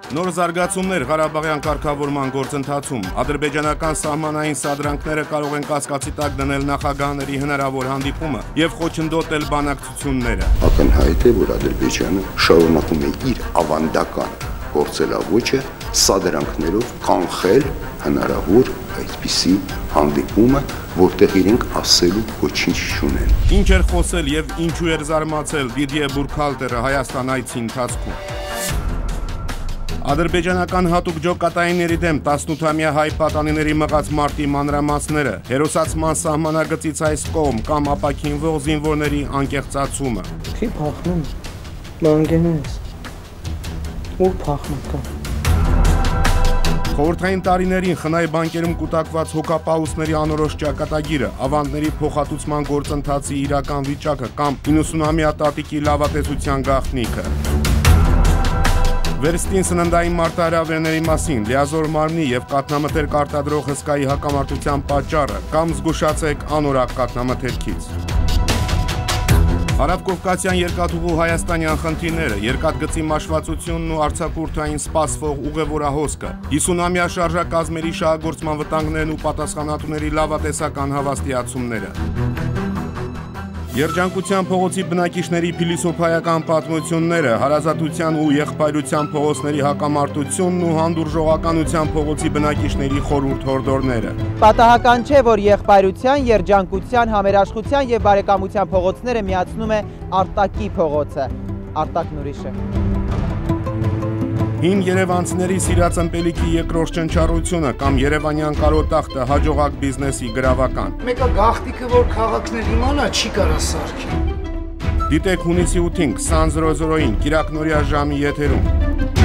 Նոր զարգացումներ Ղարաբաղյան կարգավորման գործընթացում ադրբեջանական սահմանային սադրանքները կարող են կասկածի տակ դնել նախագահների հնարավոր հանդիպումը եւ խոչընդոտել բանակցությունները։ Ակնհայտ է, որ Ադրբեջանը շարունակում է իր ավանդական գործելավոճը սադրանքներով կանխել հնարավոր այդպիսի հանդիպումը, որտեղ իրենք ասելու ոչինչ չունեն։ Ինչ էր խոսել եւ ինչու էր զարմացել Դիդիե Բուրքհալտերը Հայաստան այցի ընթացքում։ Ադրբեջանական հատուկ ջոկատայինների դեմ 18-ամյա հայ պատանիների մղած մարտի մանրամասները, հերոսացման սահմանագծից այս կողմ կամ ապաքինվող զինվորների անկեղծացումը։ Չի փախնում, մանգենես, ու փախնական։ Խորհրդային տարիներին խնայ բանկերում կուտակված հոգապահուսների անորոշ ճակատագիրը, ավանդների փոխհատուցման գործընթացի իրական վիճակը կամ 90-ամյա տատիկի լավատեսության գաղտնիքը։ Վերստին սննդային մարտահրավերների մասին, լիազոր մարմնի եւ կաթնամթերք արտադրող հսկայի հակամարտության պատճառը կամ զգուշացեք անորակ կաթնամթերքից։ Հարավկովկասյան երկաթուղու հայաստանյան խնդիրները, երկաթգծի մաշվածությունն ու արձակուրդային սպասվող ուղևորահոսքը, 50-ամյա շարժակազմերի շահագործման վտանգներն ու պատասխանատուների լավատեսական հավաստիացումները։ Երջանկության փողոցի բնակիչների փիլիսոփայական պատմությունները, հարազատության ու եղբայրության փողոցների հակամարտությունն ու հանդուրժողականության փողոցի բնակիչների խորհուրդ հորդորները։ Պատահական չէ, որ եղբայրության, երջանկության, համերաշխության եւ բարեկամության փողոցները միացնում է Արտակի փողոցը, Արտակն ուրիշը։ Հին երևանցիների սիրած ըմպելիքի երկրորդ ճնչառությունը կամ երևանյան կարոտախտը հաջողակ բիզնեսի գրավական։ Մեկը գաղտիկը, որ քաղաքներ իմանա, չի կարա սարքի։ Դիտեք հունիսի 8-ին 20:00-ին Կիրակնորիա ժամի եթերում։